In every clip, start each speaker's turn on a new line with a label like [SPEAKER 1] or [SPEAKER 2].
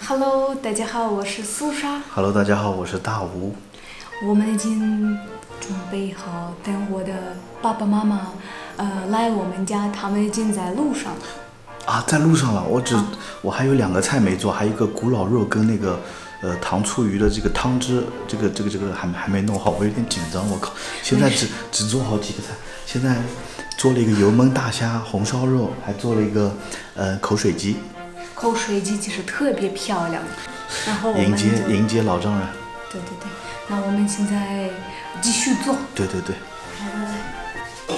[SPEAKER 1] Hello， 大家好，我是苏莎。
[SPEAKER 2] Hello， 大家好，我是大吴。
[SPEAKER 1] 我们已经准备好等我的爸爸妈妈来我们家，他们已经在路上。
[SPEAKER 2] 啊，在路上了。我还有2个菜没做，还有一个古老肉跟那个糖醋鱼的这个汤汁，这个还没弄好，我有点紧张。我靠，现在只做好几个菜，现在做了一个油焖大虾、红烧肉，还做了一个口水鸡。
[SPEAKER 1] 口水鸡其实特别漂亮，然后
[SPEAKER 2] 迎接老丈人。
[SPEAKER 1] 对，那我们现在继续做。
[SPEAKER 2] 对。
[SPEAKER 1] 来。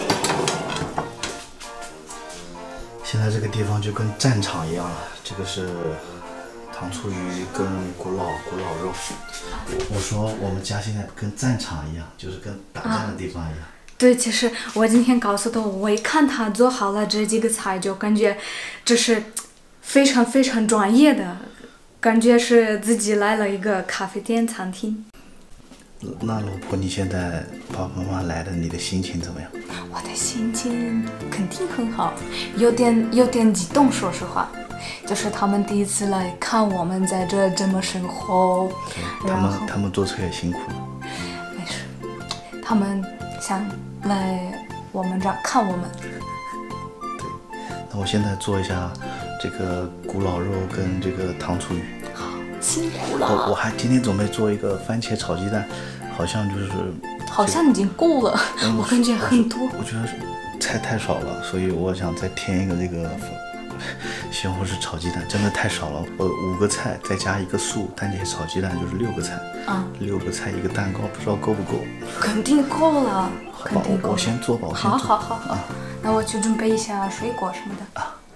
[SPEAKER 2] 现在这个地方就跟战场一样了，这个是糖醋鱼跟古老肉。我说我们家现在跟战场一样，就是跟打仗的地方一样。
[SPEAKER 1] 对，其实我今天告诉他，我一看他做好了这几个菜，就感觉这是非常非常专业的，感觉是自己来了一个咖啡店餐厅。
[SPEAKER 2] 那老婆，你现在爸爸妈妈来了，你的心情怎么样？
[SPEAKER 1] 我的心情肯定很好，有点激动，说实话，就是他们第一次来看我们在这这么生活，
[SPEAKER 2] 他们坐车也辛苦了。
[SPEAKER 1] 没事，他们想来我们这儿看我们。
[SPEAKER 2] 对，那我现在做一下这个古老肉跟这个糖醋鱼。
[SPEAKER 1] 辛苦了。
[SPEAKER 2] 我还今天准备做一个番茄炒鸡蛋，好像
[SPEAKER 1] 已经够了，我感觉很多。
[SPEAKER 2] 我觉得菜太少了，所以我想再添一个这个西红柿炒鸡蛋，真的太少了。5个菜再加1个素，番茄炒鸡蛋就是6个菜。6个菜1个蛋糕，不知道够不够？
[SPEAKER 1] 肯定够了，
[SPEAKER 2] 肯定够。我先做吧，
[SPEAKER 1] 好。那我去准备一下水果什么的。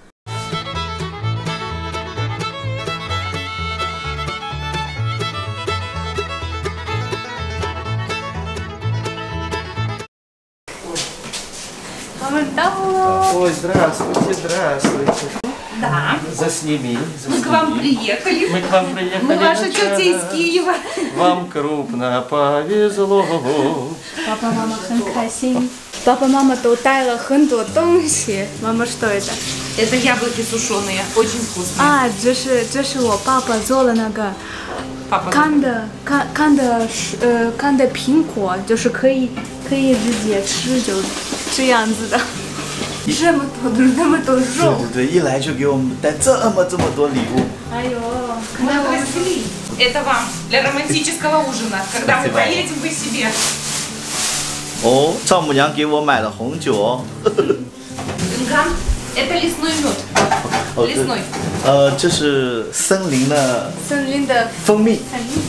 [SPEAKER 1] 我们到了。
[SPEAKER 3] Ой, здравствуйте.
[SPEAKER 1] Да.
[SPEAKER 3] Засними.
[SPEAKER 1] Мы к вам приехали.
[SPEAKER 3] Мы к вам приехали.
[SPEAKER 1] Мы ваши тети из Киева.
[SPEAKER 3] Вам крупно повезло.
[SPEAKER 1] 爸爸妈妈很开心。爸爸妈妈都带了很多东西。妈妈что это？
[SPEAKER 4] Это яблоки сушеные, очень вкусные.
[SPEAKER 1] 啊，这是我爸爸做的那个干的苹果，就是可以直接吃，就这样子的。这么多肉。
[SPEAKER 2] 对，一来就给我们带这么多礼物。
[SPEAKER 1] 哎呦，看来我们
[SPEAKER 4] Это вам для романтического ужина. Когда мы поедем, вы себе.
[SPEAKER 2] 哦，丈母娘给我买了红酒哦。
[SPEAKER 4] Это лесной мед. Лесной.
[SPEAKER 2] 这是森林的蜂蜜。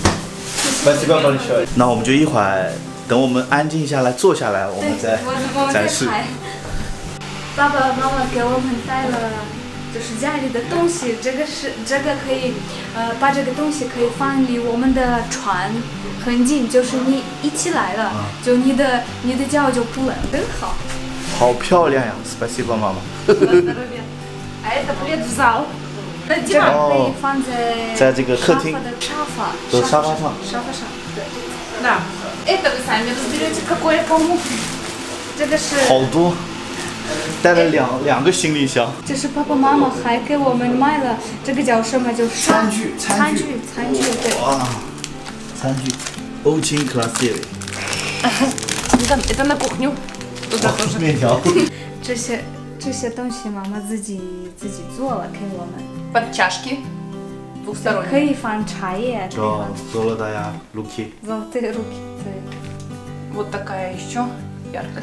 [SPEAKER 2] 那我们就一会儿等我们安静下来坐下来，我们再展示。
[SPEAKER 1] 爸爸妈妈给我们带了就是家里的东西，这个可以把这个东西可以放离我们的船很近，就是你一起来了，就你的脚就不冷，很好。
[SPEAKER 2] 好漂亮呀 ！Спасибо， 妈妈。
[SPEAKER 4] А это плед в зал.
[SPEAKER 1] 这个可以放在
[SPEAKER 2] 这个客厅
[SPEAKER 1] 沙发上。对。
[SPEAKER 4] Да. Это вы сами разберете, какое кому.
[SPEAKER 1] 这个是
[SPEAKER 2] 好多，带了两个行李箱。
[SPEAKER 1] 这是爸爸妈妈还给我们买了这个叫什么？就是餐具，对。
[SPEAKER 2] 哇，餐具 ，очень красивый。
[SPEAKER 4] Это на кухню. Туда тоже.
[SPEAKER 2] 面条。
[SPEAKER 1] 这些东西妈妈自己做了给我们。
[SPEAKER 4] Под чашки.
[SPEAKER 1] 可
[SPEAKER 4] Двухсторонние.
[SPEAKER 1] 以放茶叶，可以放。
[SPEAKER 2] Золотая руки.
[SPEAKER 1] Золотые руки， 对。
[SPEAKER 4] Вот такая еще яркая.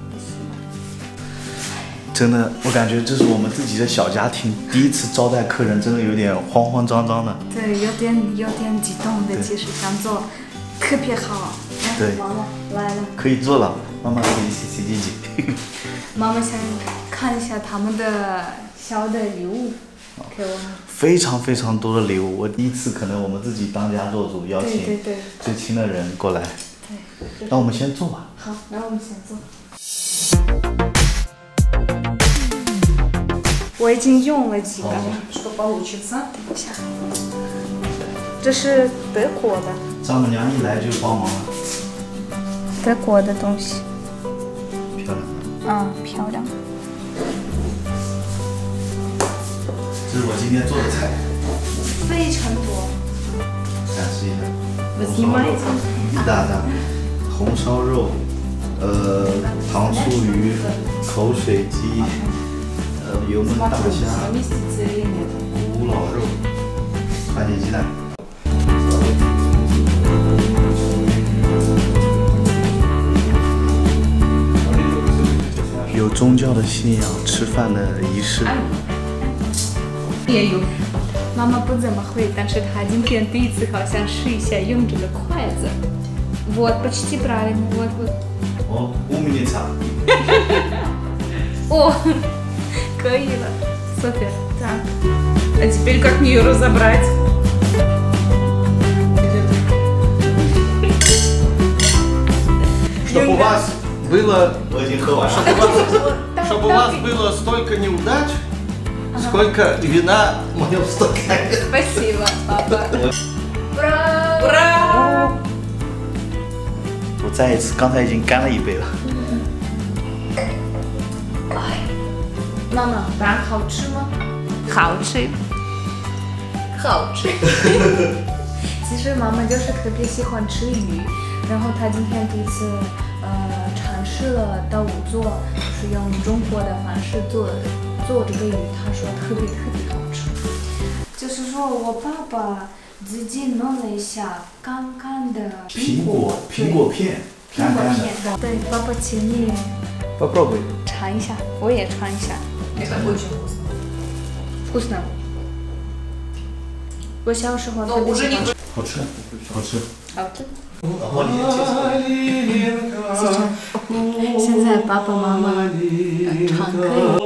[SPEAKER 2] 真的，我感觉这是我们自己的小家庭，第一次招待客人，真的有点慌张的。
[SPEAKER 1] 对，有点激动的，其实想做特别好。
[SPEAKER 2] 对，
[SPEAKER 1] 妈妈来了，
[SPEAKER 2] 可以做了，妈妈可以洗洗洗。
[SPEAKER 1] 妈妈想看一下他们的小的礼物给我们。
[SPEAKER 2] 非常多的礼物，我第一次可能我们自己当家做主，邀请最亲的人过来。对。那我们先做吧。
[SPEAKER 1] 好，那我们先做。我已经用了几个，
[SPEAKER 4] Что получится?
[SPEAKER 1] 这是德国的。
[SPEAKER 2] 丈母娘一来就帮忙了。
[SPEAKER 1] 德国的东西。
[SPEAKER 2] 漂亮。
[SPEAKER 1] 漂亮。
[SPEAKER 2] 这是我今天做的菜。
[SPEAKER 1] 非常多。
[SPEAKER 2] 展示一下。
[SPEAKER 1] Вы снимаете?
[SPEAKER 2] 一大袋，红烧肉，糖醋鱼，口水鸡，油焖大虾，古老肉，番茄鸡蛋。有宗教的信仰，吃饭的仪式。
[SPEAKER 4] 也有。
[SPEAKER 1] 妈妈不怎么会，但是她今天第一次好像试一下用这个筷子。Вот, почти правильно. Вот.
[SPEAKER 2] О, умница.
[SPEAKER 1] О, 可以了，супер.
[SPEAKER 4] Так. А теперь как мне ее разобрать?
[SPEAKER 3] Чтобы у вас было,
[SPEAKER 2] 我已经喝完了。
[SPEAKER 3] чтобы у вас было столько неудач, сколько вина в моем стакане.
[SPEAKER 1] Спасибо, папа. Ура!
[SPEAKER 4] Ура!
[SPEAKER 2] 我再一次，刚才已经干了一杯了。
[SPEAKER 1] 妈妈，
[SPEAKER 4] 蛋好吃吗？
[SPEAKER 1] 好吃。好吃。其实妈妈就是特别喜欢吃鱼，然后她今天第一次尝试了到五做，是用中国的方式做这个鱼，她说特别好吃。就是说我爸爸自己弄了一下干干的
[SPEAKER 2] 苹果片，
[SPEAKER 1] 苹果片。对，爸爸请你
[SPEAKER 3] Попробуй.
[SPEAKER 1] 尝一下，我也尝一下。
[SPEAKER 4] Это очень вкусно.
[SPEAKER 1] Вкусно。我小时候
[SPEAKER 4] Но уже не
[SPEAKER 2] 好吃，好吃。
[SPEAKER 1] 好吃。
[SPEAKER 2] 我理解。
[SPEAKER 1] 现在爸爸妈妈唱歌。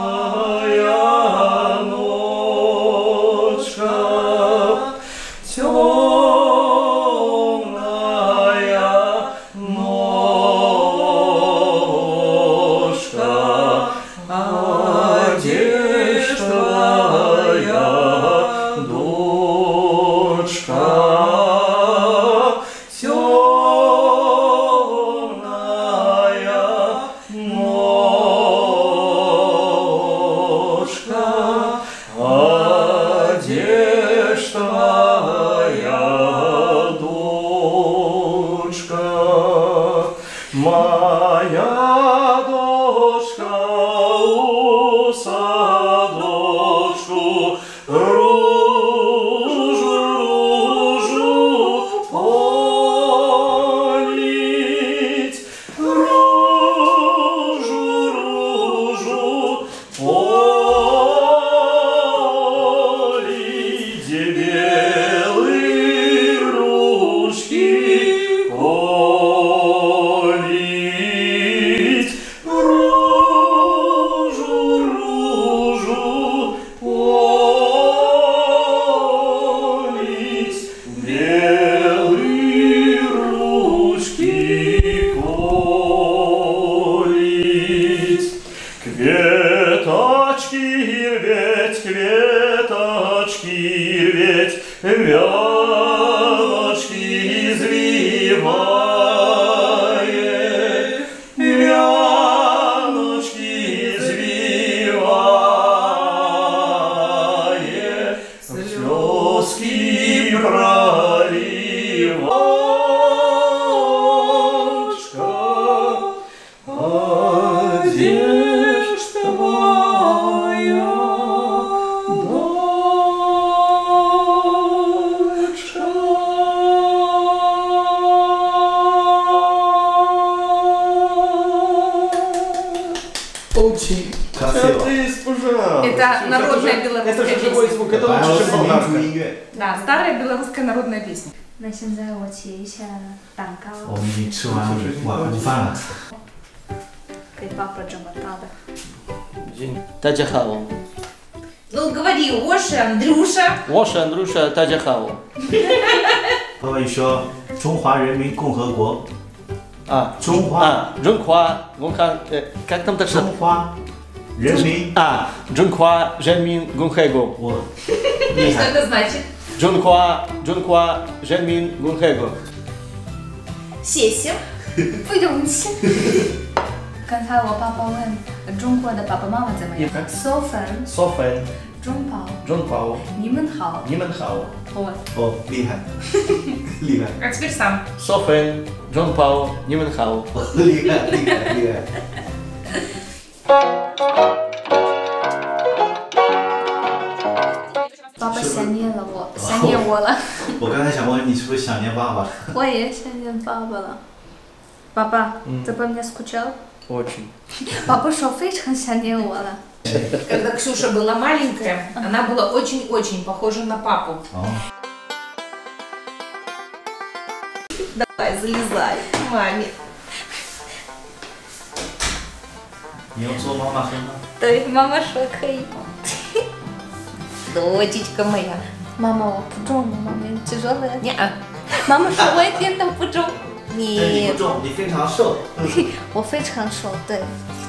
[SPEAKER 3] Моя дочка у садочку ружу полить, ружу полить, где белые ручки полить, ружу полить, белые ручки полить. Кветочки рветь, вяночки извивает, вяночки извивает, слезки проливочка, одежда моя.
[SPEAKER 2] Очень красиво.
[SPEAKER 3] Пожалуйста.
[SPEAKER 4] Это народная белорусская
[SPEAKER 3] Это же живой
[SPEAKER 4] песня.
[SPEAKER 3] звук, это лучше, чем
[SPEAKER 2] 民族
[SPEAKER 3] болгарская.
[SPEAKER 2] 音乐。
[SPEAKER 4] Да, старая белорусская народная песня.
[SPEAKER 1] 那现在我切一下蛋糕，
[SPEAKER 2] 我们已经吃完晚饭了。
[SPEAKER 1] 给爸爸这么大的。
[SPEAKER 3] Таджахао.
[SPEAKER 4] Ну, говори, Оша, Андрюша.
[SPEAKER 3] Воша, Андрюша, Таджахао.
[SPEAKER 2] 爸爸，你说中华人民共和国，
[SPEAKER 3] Джунхуа, как там так
[SPEAKER 2] 中华人民，
[SPEAKER 3] Джунхуа, Женмин, Гунхэго.
[SPEAKER 2] 我
[SPEAKER 4] И что это значит?
[SPEAKER 3] Джунхуа, Женмин, Гунхэго.
[SPEAKER 4] 谢谢。
[SPEAKER 1] 不用谢。刚才我爸爸问中国的爸爸妈妈怎么样？嗦粉，
[SPEAKER 3] Софен.
[SPEAKER 1] 中宝，
[SPEAKER 3] Джон Пао.
[SPEAKER 1] 你们好，
[SPEAKER 3] Нимен Хао.
[SPEAKER 1] 我
[SPEAKER 2] 哦，厉害，厉害，
[SPEAKER 4] А теперь сам.
[SPEAKER 3] Софен. Джон Пао. Нимен Хао.
[SPEAKER 2] 厉害，厉害，厉害。
[SPEAKER 1] 爸爸想念了我，想念我了，
[SPEAKER 2] 我刚才想问你是不是想念爸爸？
[SPEAKER 1] 我也想念爸爸了。爸爸，ты по мне скучал？
[SPEAKER 3] Очень.
[SPEAKER 1] 爸爸说非常想念我了。
[SPEAKER 4] Когда Ксюша была маленькая, она была очень-очень похожа на папу.
[SPEAKER 2] 哦，
[SPEAKER 4] Давай, залезай к маме.
[SPEAKER 2] 你要做妈妈声吗？
[SPEAKER 1] 对，妈妈说可以。
[SPEAKER 4] Дочечка моя.
[SPEAKER 1] 妈妈我不重，妈妈тяжелая。
[SPEAKER 4] Не-а.
[SPEAKER 1] 妈妈说我一点都不重。
[SPEAKER 2] 你
[SPEAKER 4] Нет.
[SPEAKER 2] 不重，你非常瘦。
[SPEAKER 1] 我非常瘦，对。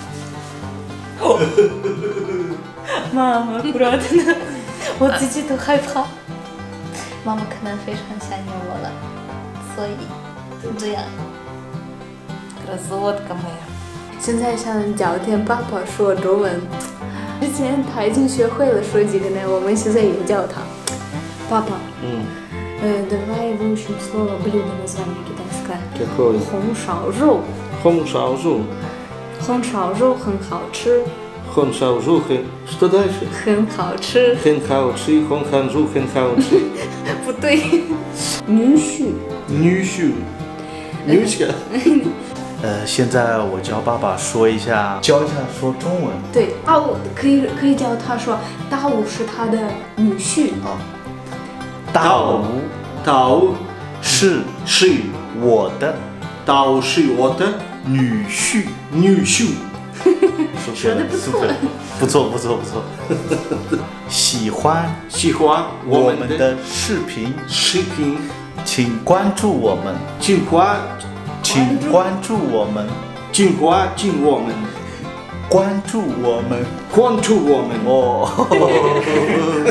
[SPEAKER 1] 妈妈аккуратно，我自己都害怕。妈妈可能非常想念我了，所以就这样。
[SPEAKER 4] Красотка моя.
[SPEAKER 1] 现在想教听爸爸说中文，之前他已经学会了说几个呢，我们现在也教他。爸爸，давай выучим слово блюдо название китайское.
[SPEAKER 3] Какое?
[SPEAKER 1] 红烧肉，
[SPEAKER 3] Хон Шао Жу.
[SPEAKER 1] 红烧肉很好吃，
[SPEAKER 3] Хон Шао Жу. Что дальше?
[SPEAKER 1] 很好吃。
[SPEAKER 3] Хен Хао Чи. Хон Хан Жу. Хен Хао Чи.
[SPEAKER 1] 不对，女婿。
[SPEAKER 3] Нющу. Нючка.
[SPEAKER 2] 现在我教爸爸说一下，教一下说中文
[SPEAKER 1] 对，大武可以叫他说，大武是他的女婿。
[SPEAKER 2] 啊。大武
[SPEAKER 3] 岛
[SPEAKER 2] 是
[SPEAKER 3] 是
[SPEAKER 2] 我的
[SPEAKER 3] 岛是我的
[SPEAKER 2] 女婿，
[SPEAKER 3] 女婿。
[SPEAKER 1] 说得不错。
[SPEAKER 2] 不错，不错，不错。喜欢
[SPEAKER 3] 喜欢我
[SPEAKER 2] 我
[SPEAKER 3] 们的
[SPEAKER 2] 们的视频，
[SPEAKER 3] 视频，
[SPEAKER 2] 请关注我们，
[SPEAKER 3] 请关
[SPEAKER 2] 注我们，
[SPEAKER 3] 请关注我们，
[SPEAKER 2] 关注我们。
[SPEAKER 3] 关注我们。
[SPEAKER 2] 哦。